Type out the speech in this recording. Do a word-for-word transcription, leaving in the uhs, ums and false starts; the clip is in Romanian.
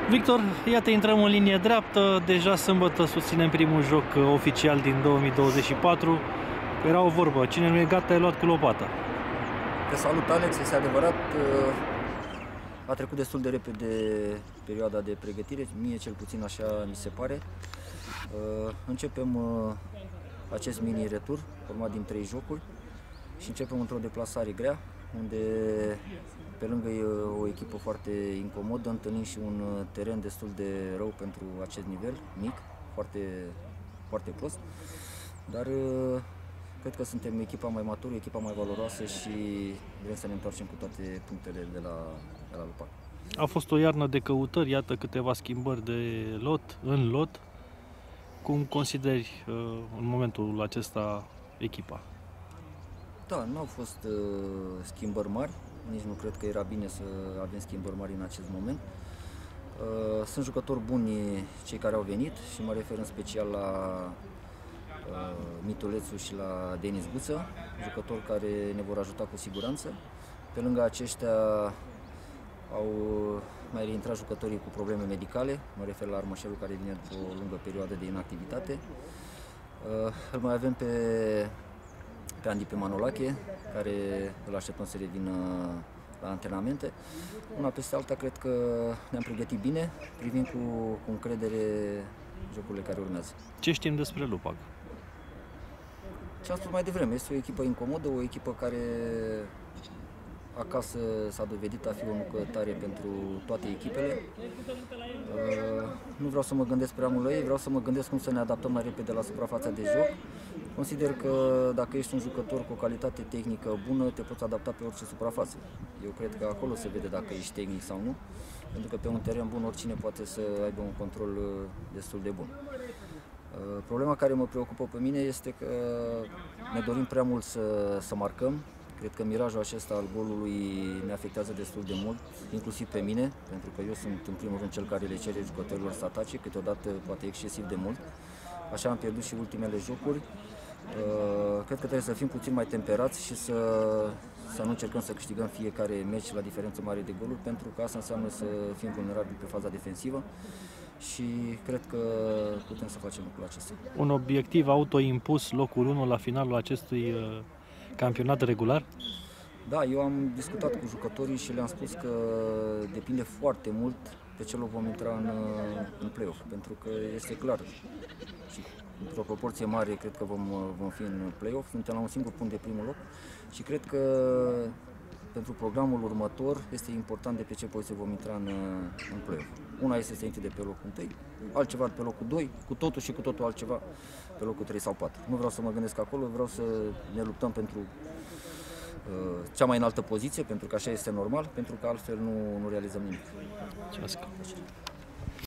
Victor, iată, intrăm în linie dreaptă. Deja sâmbătă susținem primul joc oficial din două mii douăzeci și patru. Era o vorbă, cine nu e gata e luat cu lopata. Te salut, Alex, este adevărat. A trecut destul de repede perioada de pregătire, mie cel puțin așa mi se pare. Începem acest mini-retur, format din trei jocuri, și începem într-o deplasare grea, unde pe lângă o echipă foarte incomodă, întâlnim și un teren destul de rău pentru acest nivel, mic, foarte, foarte prost, dar cred că suntem echipa mai matură, echipa mai valoroasă și vrem să ne întoarcem cu toate punctele de la, de la Lupac. A fost o iarnă de căutări, iată câteva schimbări de lot, în lot. Cum consideri în momentul acesta echipa? Da, nu au fost uh, schimbări mari, nici nu cred că era bine să avem schimbări mari în acest moment. Uh, sunt jucători buni cei care au venit și mă refer în special la uh, Mitulețu și la Denis Guță, jucători care ne vor ajuta cu siguranță. Pe lângă aceștia au mai reintrat jucătorii cu probleme medicale, mă refer la Armășelul, care vine după o lungă perioadă de inactivitate. Uh, îl mai avem pe pe Andy pe Manolache, care îl așteptăm să revină la antrenamente. Una peste alta, cred că ne-am pregătit bine, privim cu, cu încredere jocurile care urmează. Ce știm despre Lupac? Ce am spus mai devreme, este o echipă incomodă, o echipă care acasă s-a dovedit a fi o nucă tare pentru toate echipele. Uh, nu vreau să mă gândesc prea mult la ei, vreau să mă gândesc cum să ne adaptăm mai repede la suprafața de joc. Consider că dacă ești un jucător cu o calitate tehnică bună, te poți adapta pe orice suprafață. Eu cred că acolo se vede dacă ești tehnic sau nu, pentru că pe un teren bun oricine poate să aibă un control destul de bun. Uh, problema care mă preocupă pe mine este că ne dorim prea mult să, să marcăm. Cred că mirajul acesta al golului ne afectează destul de mult, inclusiv pe mine, pentru că eu sunt în primul rând cel care le cere jucătorilor să atace, câteodată poate excesiv de mult. Așa am pierdut și ultimele jocuri. Cred că trebuie să fim puțin mai temperați și să, să nu încercăm să câștigăm fiecare meci la diferență mare de goluri, pentru că asta înseamnă să fim vulnerabili pe faza defensivă și cred că putem să facem lucrul acesta. Un obiectiv autoimpus, locul unu la finalul acestui campionat regular? Da, eu am discutat cu jucătorii și le-am spus că depinde foarte mult pe ce loc vom intra în, în play-off, pentru că este clar și într-o proporție mare cred că vom, vom fi în play-off, suntem la un singur punct de primul loc și cred că pentru programul următor este important de pe ce poziție vom intra în, în play-off. Una este să intri de pe locul întâi, altceva pe locul doi, cu totul și cu totul altceva pe locul trei sau patru. Nu vreau să mă gândesc acolo, vreau să ne luptăm pentru uh, cea mai înaltă poziție, pentru că așa este normal, pentru că altfel nu, nu realizăm nimic. Mulțumesc.